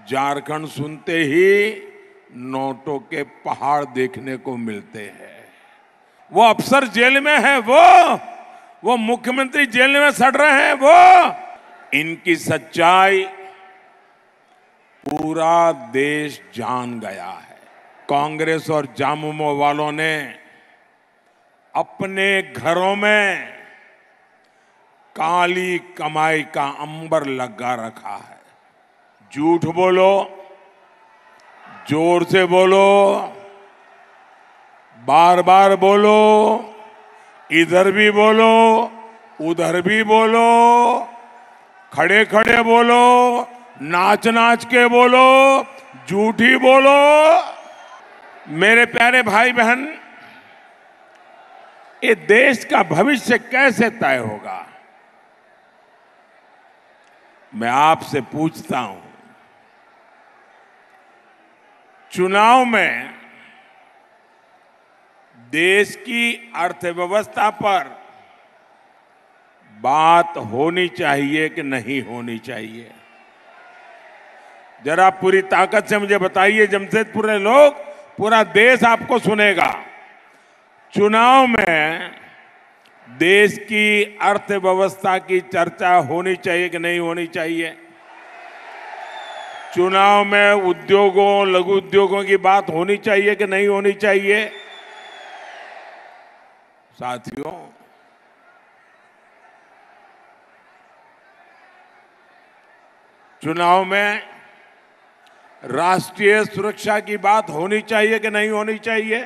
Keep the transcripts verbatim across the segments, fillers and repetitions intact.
झारखंड सुनते ही नोटों के पहाड़ देखने को मिलते हैं। वो अफसर जेल में है, वो वो मुख्यमंत्री जेल में सड़ रहे हैं, वो इनकी सच्चाई पूरा देश जान गया है। कांग्रेस और जामुमो वालों ने अपने घरों में काली कमाई का अंबर लगा रखा है। झूठ बोलो, जोर से बोलो, बार बार बोलो, इधर भी बोलो, उधर भी बोलो, खड़े खड़े बोलो, नाच नाच के बोलो, झूठी बोलो। मेरे प्यारे भाई बहन, ये देश का भविष्य कैसे तय होगा? मैं आपसे पूछता हूं, चुनाव में देश की अर्थव्यवस्था पर बात होनी चाहिए कि नहीं होनी चाहिए? जरा पूरी ताकत से मुझे बताइए। जमशेदपुर के लोग, पूरा देश आपको सुनेगा। चुनाव में देश की अर्थव्यवस्था की चर्चा होनी चाहिए कि नहीं होनी चाहिए? चुनाव में उद्योगों, लघु उद्योगों की बात होनी चाहिए कि नहीं होनी चाहिए? साथियों, चुनाव में राष्ट्रीय सुरक्षा की बात होनी चाहिए कि नहीं होनी चाहिए?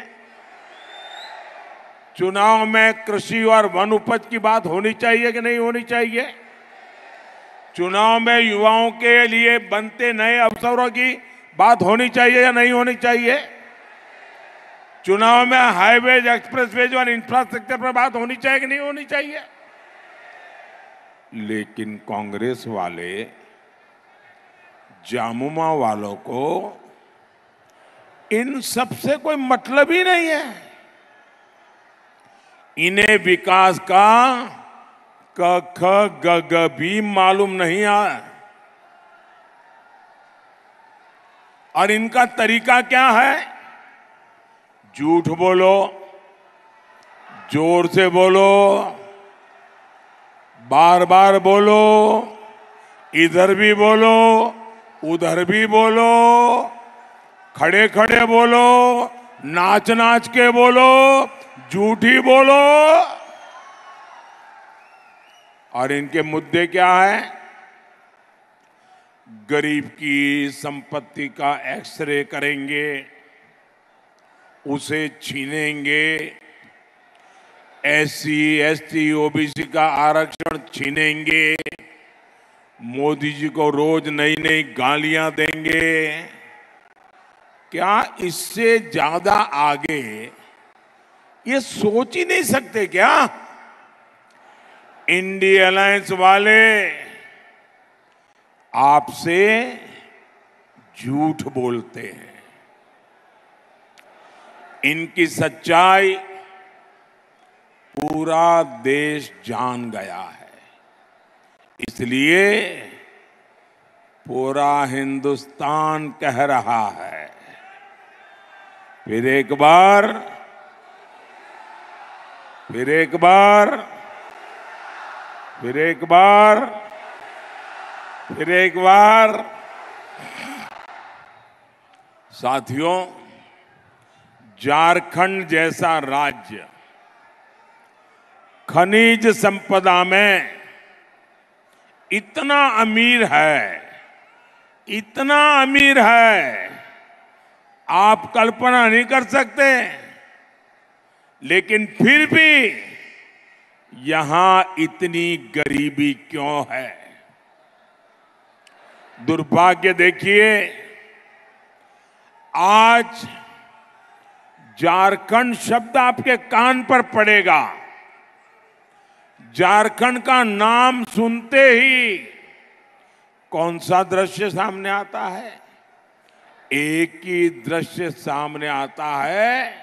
चुनाव में कृषि और वन उपज की बात होनी चाहिए कि नहीं होनी चाहिए? चुनाव में युवाओं के लिए बनते नए अवसरों की बात होनी चाहिए या नहीं होनी चाहिए? चुनाव में हाईवेज, एक्सप्रेसवेज और इंफ्रास्ट्रक्चर पर बात होनी चाहिए कि नहीं होनी चाहिए? लेकिन कांग्रेस वाले, जामुमा वालों को इन सब से कोई मतलब ही नहीं है। इन्हें विकास का क ख ग ग भी मालूम नहीं है। और इनका तरीका क्या है? झूठ बोलो, जोर से बोलो, बार बार बोलो, इधर भी बोलो, उधर भी बोलो, खड़े खड़े बोलो, नाच नाच के बोलो, झूठी बोलो। और इनके मुद्दे क्या है? गरीब की संपत्ति का एक्सरे करेंगे, उसे छीनेंगे, एससी, एसटी, ओबीसी का आरक्षण छीनेंगे, मोदी जी को रोज नई नई गालियां देंगे। क्या इससे ज्यादा आगे ये सोच ही नहीं सकते क्या? इंडिया अलायंस वाले आपसे झूठ बोलते हैं। इनकी सच्चाई पूरा देश जान गया है। इसलिए पूरा हिंदुस्तान कह रहा है, फिर एक बार, फिर एक बार, फिर एक बार, फिर एक बार। साथियों, झारखंड जैसा राज्य खनिज संपदा में इतना अमीर है, इतना अमीर है, आप कल्पना नहीं कर सकते। लेकिन फिर भी यहां इतनी गरीबी क्यों है? दुर्भाग्य देखिए, आज झारखंड शब्द आपके कान पर पड़ेगा, झारखंड का नाम सुनते ही कौन सा दृश्य सामने आता है? एक ही दृश्य सामने आता है,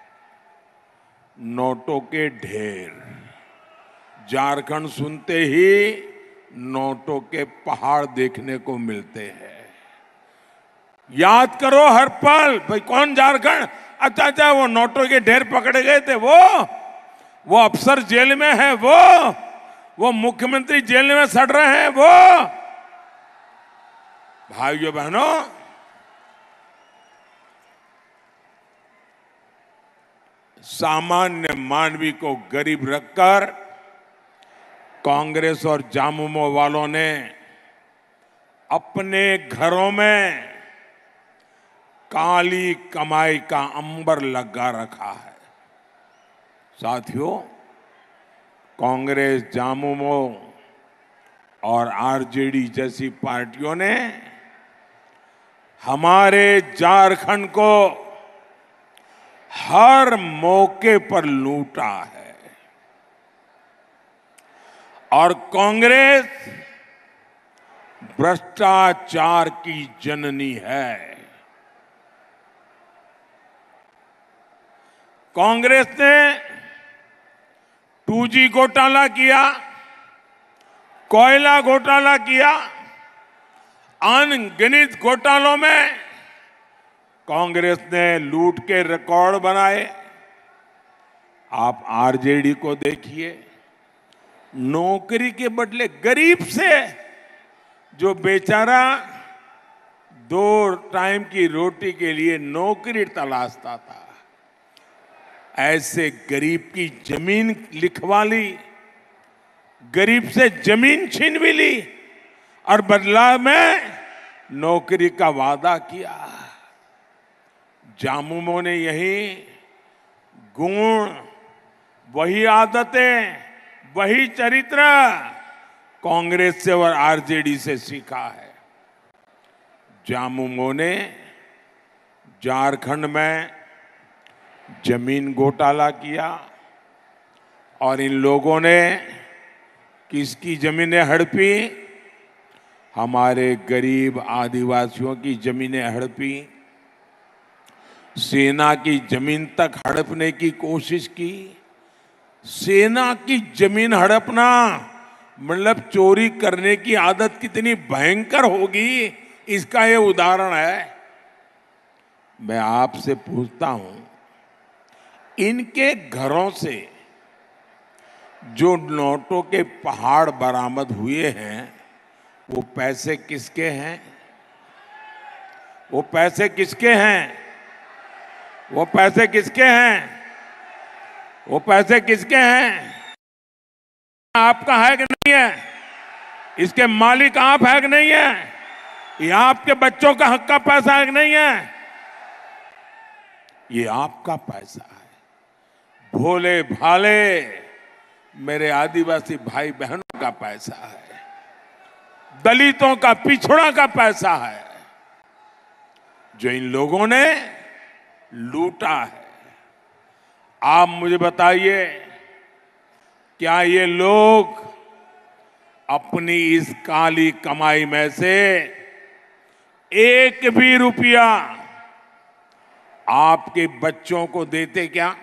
नोटों के ढेर। झारखंड सुनते ही नोटों के पहाड़ देखने को मिलते हैं। याद करो हर पल, भाई कौन झारखंड, अच्छा अच्छा वो नोटों के ढेर पकड़े गए थे, वो वो अफसर जेल में है, वो वो मुख्यमंत्री जेल में सड़ रहे हैं, वो भाइयों बहनों, सामान्य मानवी को गरीब रखकर कांग्रेस और झामुमो वालों ने अपने घरों में काली कमाई का अंबर लगा रखा है। साथियों, कांग्रेस, झामुमो और आरजेडी जैसी पार्टियों ने हमारे झारखंड को हर मौके पर लूटा है और कांग्रेस भ्रष्टाचार की जननी है। कांग्रेस ने टू जी घोटाला किया, कोयला घोटाला किया, अनगिनत घोटालों में कांग्रेस ने लूट के रिकॉर्ड बनाए। आप आरजेडी को देखिए, नौकरी के बदले गरीब से जो बेचारा दो टाइम की रोटी के लिए नौकरी तलाशता था, ऐसे गरीब की जमीन लिखवा ली, गरीब से जमीन छीन भी ली और बदलाव में नौकरी का वादा किया। झामुमो ने यही गुण, वही आदतें, वही चरित्र कांग्रेस से और आरजेडी से सीखा है। झामुमो ने झारखंड में जमीन घोटाला किया और इन लोगों ने किसकी जमीनें हड़पी? हमारे गरीब आदिवासियों की जमीनें हड़पी, सेना की जमीन तक हड़पने की कोशिश की। सेना की जमीन हड़पना मतलब चोरी करने की आदत कितनी भयंकर होगी, इसका ये उदाहरण है। मैं आपसे पूछता हूं, इनके घरों से जो नोटों के पहाड़ बरामद हुए हैं, वो पैसे किसके हैं? वो पैसे किसके हैं? वो पैसे किसके हैं? वो पैसे किसके हैं? आपका है कि नहीं है? इसके मालिक आप है कि नहीं है? ये आपके बच्चों का हक का पैसा है कि नहीं है? ये आपका पैसा है। भोले भाले मेरे आदिवासी भाई बहनों का पैसा है, दलितों का, पिछड़ा का पैसा है, जो इन लोगों ने लूटा है। आप मुझे बताइए, क्या ये लोग अपनी इस काली कमाई में से एक भी रुपया आपके बच्चों को देते क्या?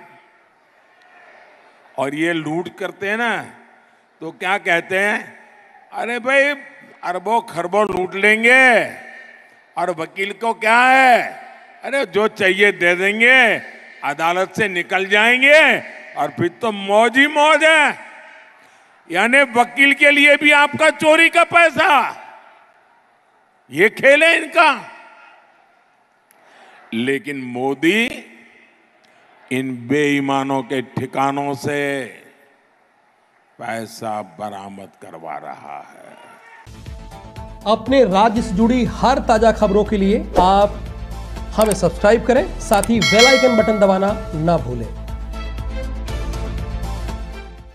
और ये लूट करते हैं ना, तो क्या कहते हैं? अरे भाई अरबों खरबों लूट लेंगे और वकील को क्या है, अरे जो चाहिए दे देंगे, अदालत से निकल जाएंगे और फिर तो मौज ही मौज है। यानी वकील के लिए भी आपका चोरी का पैसा, ये खेल है इनका। लेकिन मोदी इन बेईमानों के ठिकानों से पैसा बरामद करवा रहा है। अपने राज्य से जुड़ी हर ताजा खबरों के लिए आप हमें सब्सक्राइब करें, साथ ही बेल आइकन बटन दबाना ना भूलें।